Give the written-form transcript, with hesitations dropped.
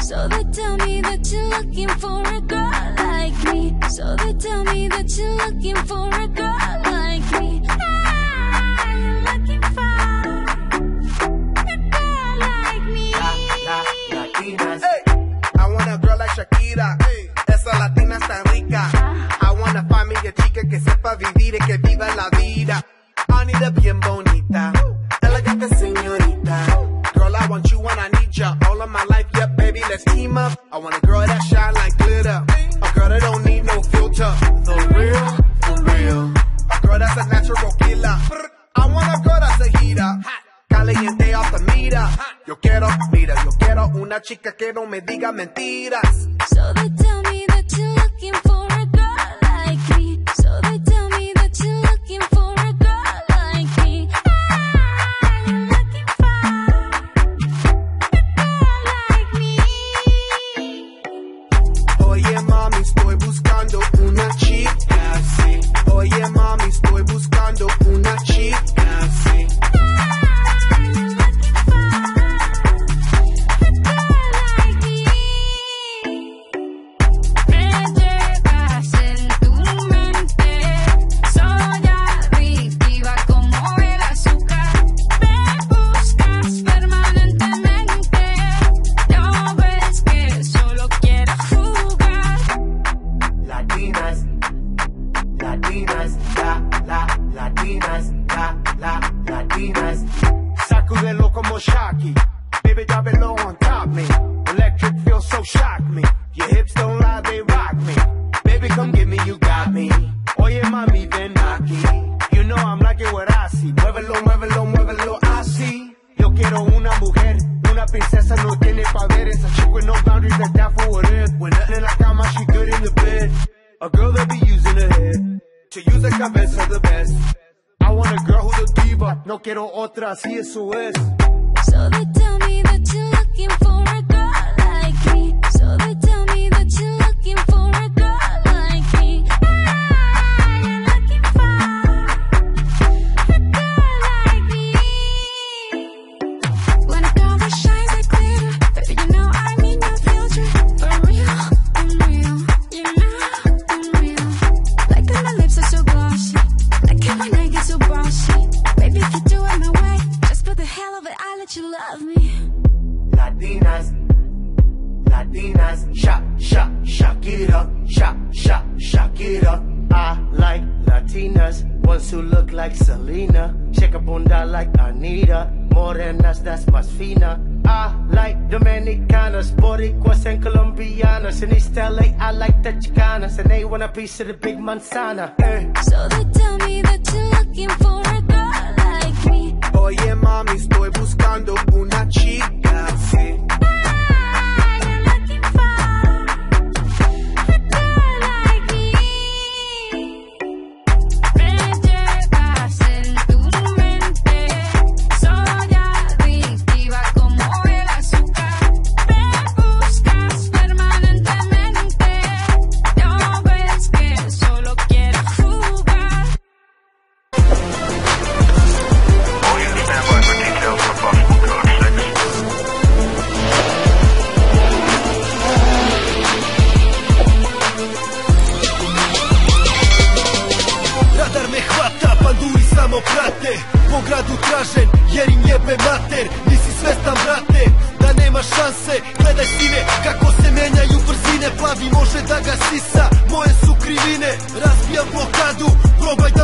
So they tell me that you're looking for a girl like me. So they tell me that you're looking for a girl like me. I'm looking for a girl like me. Latinas. Hey, I want a girl like Shakira. Hey, esa latina está rica. I want a familia chica que sepa vivir y que viva la vida. Anita bien bonita, elegante señorita. Girl, I want you and I need ya all of my life, yeah, baby, let's team up. I want a girl that shine like glitter, a girl that don't need no filter. The real, for real. A girl that's a natural killer. I want a girl that's a heater, caliente off the meter. Yo quiero una chica que no me diga mentiras. So they tell me that you're looking for a girl like me. So they tell me that you're looking for a girl like me. I'm looking for a girl like me. Oye mami, estoy buscando una chica así. Oye mami, estoy buscando una chica así. Latinas, sacudelo como Shocky, baby, drop it low on top me. Electric feels so shock me. Your hips don't lie, they rock me. Baby, come get me, you got me. Oye mami, ven aquí. You know I'm liking what I see. Muévelo, muévelo, muévelo así. Yo quiero una mujer, una princesa, no tiene poderes. A chick with no boundaries, that's down for whatever. When nothing in la cama, she good in the bed. A girl that be using her head to use the cabeza the best. I want a girl who's a diva, no quiero otra, así eso es. So they tell me that you're looking for a girl like me. So they tell me that you're looking for a girl like me. I'm looking for a girl like me. When a girl that shines like glitter, baby, you know I mean no filter. For real, I'm real, you know I'm real. Like when my lips are so glossy, like when I get so bossy. Baby, if you do it my way, just for the hell of it, I'll let you love me. Latinas, Shakira, Shakira. I like Latinas, ones who look like Selena. Shake a bunda like Anita, morenas, that's más fina. I like Dominicanas, Boricuas and Colombianas. In East LA, I like the Chicanas, and they want a piece of the big manzana. So they tell me that you're looking for a girl like me. Oye mami, estoy buscando una chica así. I'm looking for a girl like me. Me llevas en tu mente, soy adictiva como el azúcar. Me buscas permanentemente, no ves que solo quiero jugar. Radar me hvata, panduri samo prate. Po gradu tražen jer im jebe mater. Nisi svestan brate da nema šanse. Gledaj sine kako se menjaju brzine. Plavi može da ga sisa, moje su krivine. Razbijam blokadu, probaj